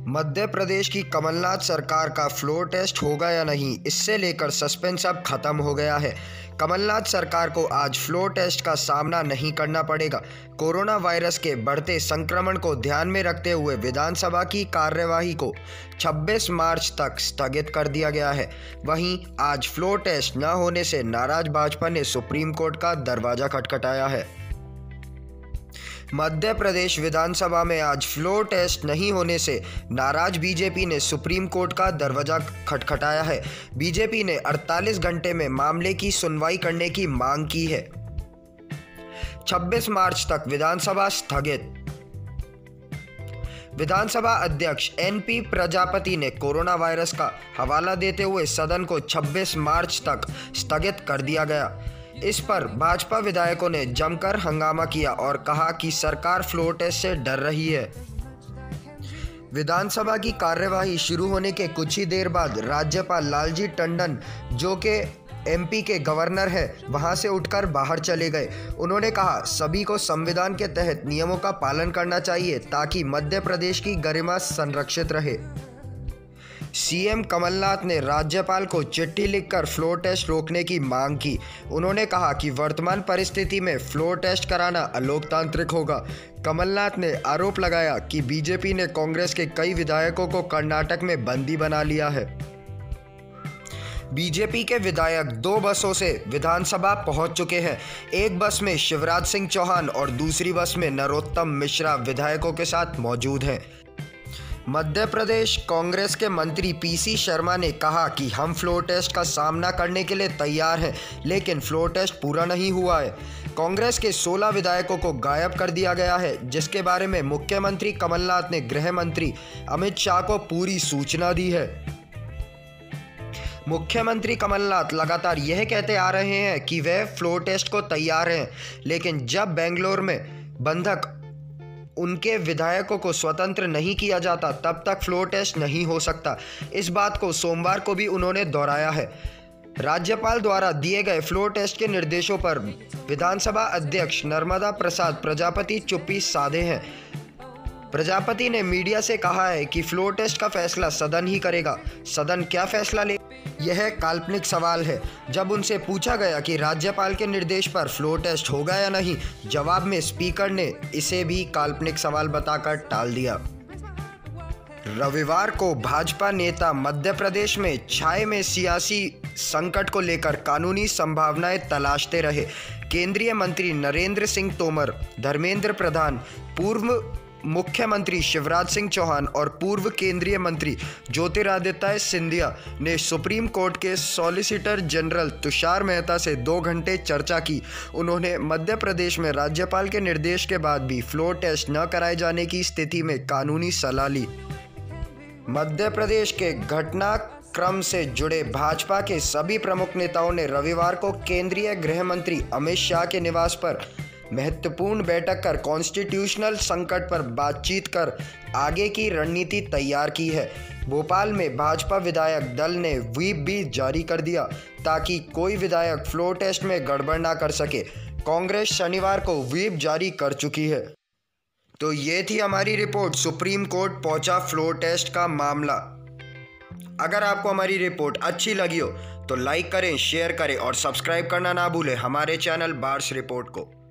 मध्य प्रदेश की कमलनाथ सरकार का फ्लोर टेस्ट होगा या नहीं, इससे लेकर सस्पेंस अब खत्म हो गया है। कमलनाथ सरकार को आज फ्लोर टेस्ट का सामना नहीं करना पड़ेगा। कोरोना वायरस के बढ़ते संक्रमण को ध्यान में रखते हुए विधानसभा की कार्यवाही को 26 मार्च तक स्थगित कर दिया गया है। वहीं आज फ्लोर टेस्ट न होने से नाराज भाजपा ने सुप्रीम कोर्ट का दरवाजा खटखटाया है। मध्य प्रदेश विधानसभा में आज फ्लोर टेस्ट नहीं होने से नाराज बीजेपी ने सुप्रीम कोर्ट का दरवाजा खटखटाया है। बीजेपी ने 48 घंटे में मामले की सुनवाई करने की मांग की है। 26 मार्च तक विधानसभा स्थगित। विधानसभा अध्यक्ष एनपी प्रजापति ने कोरोना वायरस का हवाला देते हुए सदन को 26 मार्च तक स्थगित कर दिया गया। इस पर भाजपा विधायकों ने जमकर हंगामा किया और कहा कि सरकार फ्लोर टेस्ट से डर रही है। विधानसभा की कार्यवाही शुरू होने के कुछ ही देर बाद राज्यपाल लालजी टंडन, जो कि एमपी के गवर्नर हैं, वहां से उठकर बाहर चले गए। उन्होंने कहा, सभी को संविधान के तहत नियमों का पालन करना चाहिए ताकि मध्य प्रदेश की गरिमा संरक्षित रहे। सीएम कमलनाथ ने राज्यपाल को चिट्ठी लिखकर फ्लोर टेस्ट रोकने की मांग की। उन्होंने कहा कि वर्तमान परिस्थिति में फ्लोर टेस्ट कराना अलोकतांत्रिक होगा। कमलनाथ ने आरोप लगाया कि बीजेपी ने कांग्रेस के कई विधायकों को कर्नाटक में बंदी बना लिया है। बीजेपी के विधायक 2 बसों से विधानसभा पहुंच चुके हैं। एक बस में शिवराज सिंह चौहान और दूसरी बस में नरोत्तम मिश्रा विधायकों के साथ मौजूद हैं। मध्य प्रदेश कांग्रेस के मंत्री पीसी शर्मा ने कहा कि हम फ्लोर टेस्ट का सामना करने के लिए तैयार हैं, लेकिन फ्लोर टेस्ट पूरा नहीं हुआ है। कांग्रेस के 16 विधायकों को गायब कर दिया गया है, जिसके बारे में मुख्यमंत्री कमलनाथ ने गृह मंत्री अमित शाह को पूरी सूचना दी है। मुख्यमंत्री कमलनाथ लगातार यह कहते आ रहे हैं कि वे फ्लोर टेस्ट को तैयार हैं, लेकिन जब बेंगलोर में बंधक उनके विधायकों को स्वतंत्र नहीं किया जाता तब तक फ्लोर टेस्ट नहीं हो सकता। इस बात को सोमवार को भी उन्होंने दोहराया है। राज्यपाल द्वारा दिए गए फ्लोर टेस्ट के निर्देशों पर विधानसभा अध्यक्ष नर्मदा प्रसाद प्रजापति चुप्पी साधे हैं। प्रजापति ने मीडिया से कहा है कि फ्लोर टेस्ट का फैसला सदन ही करेगा। सदन क्या फैसला ले, यह काल्पनिक सवाल है। जब उनसे पूछा गया कि राज्यपाल के निर्देश पर फ्लोर टेस्ट होगा या नहीं, जवाब में स्पीकर ने इसे भी काल्पनिक सवाल बताकर टाल दिया। रविवार को भाजपा नेता मध्य प्रदेश में छाए में सियासी संकट को लेकर कानूनी संभावनाएं तलाशते रहे। केंद्रीय मंत्री नरेंद्र सिंह तोमर, धर्मेंद्र प्रधान, पूर्व मुख्यमंत्री शिवराज सिंह चौहान और पूर्व केंद्रीय मंत्री ज्योतिरादित्य सिंधिया ने सुप्रीम कोर्ट के सॉलिसिटर जनरल तुषार मेहता से 2 घंटे चर्चा की। उन्होंने मध्य प्रदेश में राज्यपाल के निर्देश के बाद भी फ्लोर टेस्ट न कराए जाने की स्थिति में कानूनी सलाह ली। मध्य प्रदेश के घटनाक्रम से जुड़े भाजपा के सभी प्रमुख नेताओं ने रविवार को केंद्रीय गृह मंत्री अमित शाह के निवास पर महत्वपूर्ण बैठक कर कॉन्स्टिट्यूशनल संकट पर बातचीत कर आगे की रणनीति तैयार की है। भोपाल में भाजपा विधायक दल ने व्हीप भी जारी कर दिया ताकि कोई विधायक फ्लोर टेस्ट में गड़बड़ ना कर सके। कांग्रेस शनिवार को व्हीप जारी कर चुकी है। तो ये थी हमारी रिपोर्ट। सुप्रीम कोर्ट पहुंचा फ्लोर टेस्ट का मामला। अगर आपको हमारी रिपोर्ट अच्छी लगी हो तो लाइक करें, शेयर करें और सब्सक्राइब करना ना भूलें हमारे चैनल बार्स रिपोर्ट को।